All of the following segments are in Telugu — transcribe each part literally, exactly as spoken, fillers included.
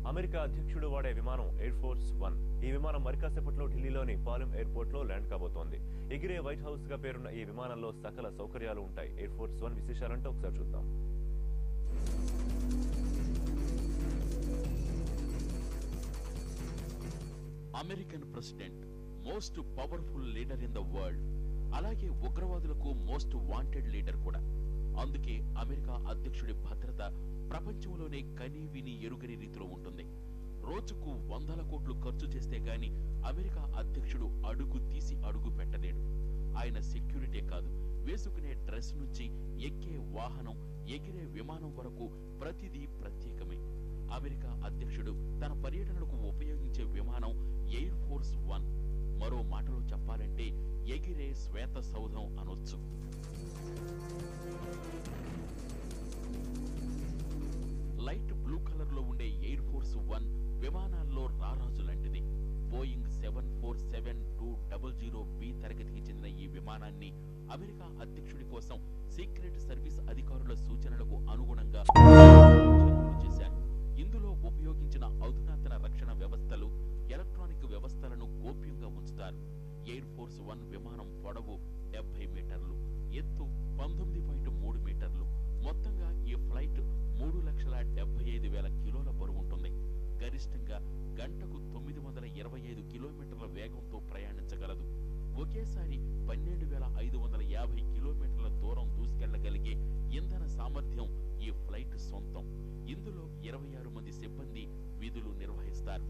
అమెరికా అధ్యక్షుడు వాడే విమానం ఎయిర్ ఫోర్స్ వన్. ఈ విమానం మరికాసేపట్లో ఢిల్లీలోని పాలెం ఎయిర్పోర్ట్ లో ల్యాండ్ కాబోతోంది. ఎగిరే వైట్ హౌస్ గా పేరున్న ఈ విమానంలో సకల సౌకర్యాలు ఉంటాయి. ఎయిర్ ఫోర్స్ వన్ విశేషాలంటే ఒకసారి చూద్దాం. American president, most powerful leader in the world, అలాగే ఉగ్రవాదులకు మోస్ట్ వాంటెడ్ లీడర్ కూడా. అందుకే అమెరికా అధ్యక్షుడి భద్రత ప్రపంచంలోనే కని విని ఎరుగని రీతిలో ఉంటుంది. రోజుకు వందల కోట్లు ఖర్చు చేస్తే గాని అమెరికా అధ్యక్షుడు అడుగు తీసి అడుగు పెట్టలేడు. ఆయన సెక్యూరిటీ కాదు, వేసుకునే డ్రెస్ నుంచి ఎక్కే వాహనం, ఎగిరే విమానం వరకు ప్రతిదీ ప్రత్యేకమే. అమెరికా అధ్యక్షుడు తన పర్యటనకు ఉపయోగించే విమానం ఎయిర్ ఫోర్స్ వన్. మరో మాటలో చెప్పాలంటే ఎగిరే శ్వేత సౌధం అనొచ్చు. లైట్ బ్లూ కలర్ లో ఉండే ఎయిర్ ఫోర్స్ వన్ విమానాల్లో రారాజు లాంటిది. Boeing seven four seven two double zero B తరగతికి చెందిన ఈ విమానాన్ని అమెరికా అధ్యక్షుడి కోసం సీక్రెట్ సర్వీస్ అధికారుల సూచనలకు అనుగుణంగా చేశారు. ఇందులో ఉపయోగించిన అధునాతన రక్షణ వ్యవస్థలు, ఎలక్ట్రానిక్ వ్యవస్థలను గోప్యంగా ఉంచుతారు. ఎయిర్ ఫోర్స్ వన్ విమానం పొడవు డెబ్బై మీటర్లు, ఎత్తు పంతొమ్మిది పాయింట్ మూడు మీటర్లు. మొత్తంగా ఈ ఫ్లైట్ మూడు లక్షల డెబ్బై ఐదు వేల కిలోల బరువు ఉంటుంది. గరిష్టంగా గంటకు తొమ్మిది వందల ఇరవై ఐదు కిలోమీటర్ల వేగంతో ప్రయాణించగలదు. ఒకేసారి పన్నెండు వేల ఐదు వందల యాభై కిలోమీటర్ల దూరం దూసుకెళ్లగలిగే ఇంధన సామర్థ్యం ఈ ఫ్లైట్ సొంతం. ఇందులో ఇరవై ఆరు మంది సిబ్బంది విధులు నిర్వహిస్తారు.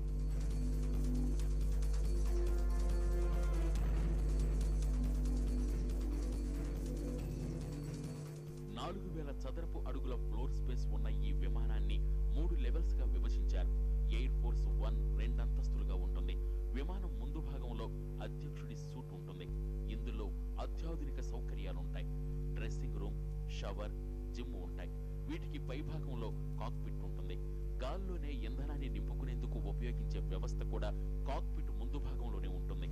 నాలుగు వేల చదరపు అడుగుల ఫ్లోర్ స్పేస్ ఉన్న ఈ విమానాన్ని మూడు లెవెల్స్ గా విభజించారు. ఎయిర్ ఫోర్స్ వన్ రెండంతస్తులుగా ఉంటుంది. విమానం ముందు భాగంలో అధ్యక్షుడి సూట్ ఉంటుంది. ఇందులో అత్యాధునిక సౌకర్యాలుంటాయి. డ్రెస్సింగ్ రూమ్, షవర్, జిమ్ ఉంటాయి. వీటికి పై భాగంలో కాక్పిట్ ఉంటుంది. గాల్లోనే ఇంధనాన్ని నింపుకునేందుకు ఉపయోగించే వ్యవస్థ కూడా కాక్పిట్ ముందు భాగంలోనే ఉంటుంది.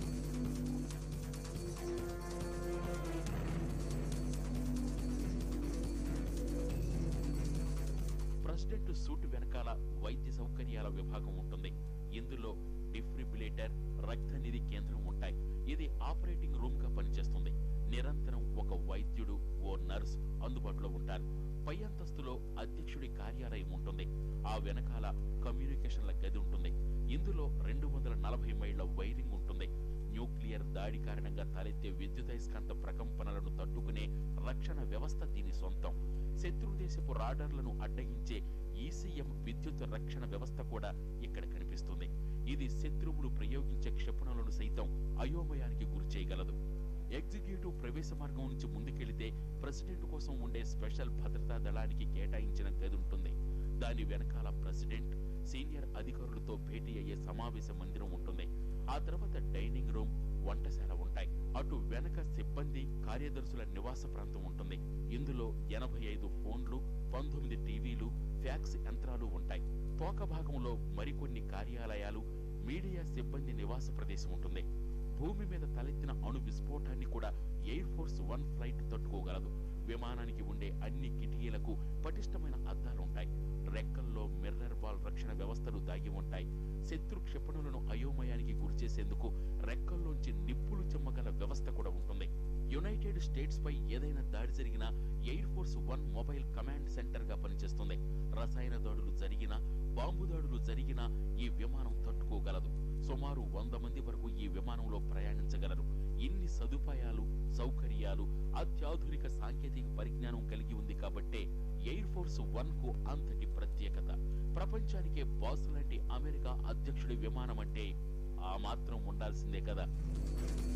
ప్రెసిడెంట్ సూట్ వెనకాల వైద్య సౌకర్యాల విభాగం ఉంటుంది. ఇందులో డిఫ్రిబిలేటర్, రక్త నిధి కేంద్రం ఉంటాయి. ఇది ఆపరేటింగ్ రూమ్ గా పనిచేస్తుంది. నిరంతరం ఒక వైద్యుడు, ఓ నర్స్ అందుబాటులో ఉంటారు. పై అంతస్తులో అధ్యక్షుడి కార్యాలయం ఉంటుంది. ఆ వెనకాల కమ్యూనికేషన్ల గది ఉంటుంది. ఇందులో రెండు వందల నలభై మైళ్ల వైరింగ్ ఉంటుంది. న్యూక్లియర్ దాడి కారణంగా తలెత్తే విద్యుదయస్కాంత ప్రకంపనలను తట్టుకునే రక్షణ వ్యవస్థ దీని సొంతం. శత్రు దేశపు రాడార్లను అడ్డగించే ఈసీఎం విద్యుత్ రక్షణ వ్యవస్థ కూడా ఇక్కడ కనిపిస్తుంది. ఇది శత్రువులు ప్రయోగించే క్షిపణులను సైతం అయోమయానికి గురి చేయగలదు. ఎగ్జిక్యూటివ్ ప్రవేశ మార్గం నుంచి ముందుకెళితే ప్రెసిడెంట్ కోసం ఉండే స్పెషల్ భద్రతా దళానికి కేటాయించిన గది ఉంటుంది. దాని వెనకాల ప్రెసిడెంట్, సీనియర్ అధికారులతో భేటీ అయ్యే సమావేశ మందిరం ఉంటుంది. ఆ తర్వాత డైనింగ్ రూమ్, వంటశాల ఉంటాయి. అటు వెనక సిబ్బంది, కార్యదర్శుల నివాస ప్రాంతం ఉంటుంది. ఇందులో ఎనభై ఐదు ఫోన్లు, పంతొమ్మిది టీవీలు, ఫ్యాక్స్ యంత్రాలు ఉంటాయి. తోక భాగంలో మరికొన్ని కార్యాలయాలు, మీడియా సిబ్బంది నివాస ప్రదేశం ఉంటుంది. భూమి మీద తలెత్తిన అణు విస్ఫోటాన్ని కూడా ఎయిర్ ఫోర్స్ వన్ ఫ్లైట్ తట్టుకోగలదు. విమానానికి ఉండే అన్ని కిటికీలకు పటిష్టమైన అద్దాలుంటాయి. రెక్కల్లో మిర్రర్ బాల్ రక్షణ వ్యవస్థలు దాగి ఉంటాయి. శత్రు క్షిపణులను అయోమయానికి గురిచేసేందుకు రెక్కల్లోంచి నిప్పులు చెమ్మగల వ్యవస్థ కూడా ఉంటుంది. యునైటెడ్ స్టేట్స్ పై ఏదైనా దాడి జరిగినా Air Force One mobile command centre గా పనిచేస్తుంది. రసాయన దాడులు జరిగినా, బాంబు దాడులు జరిగినా ఈ విమానం తట్టుకోగలదు. సుమారు వంద మంది వరకు ఈ విమానంలో ప్రయాణించగలరు. ఇన్ని సదుపాయాలు, సౌకర్యాలు, అత్యాధునిక సాంకేతిక పరిజ్ఞానం కలిగి ఉంది కాబట్టే ఎయిర్ ఫోర్స్ వన్ కు అంతటి ప్రత్యేకత. ప్రపంచానికే బాస్ లాంటి అమెరికా అధ్యక్షుడి విమానం అంటే ఆ మాత్రం ఉండాల్సిందే కదా.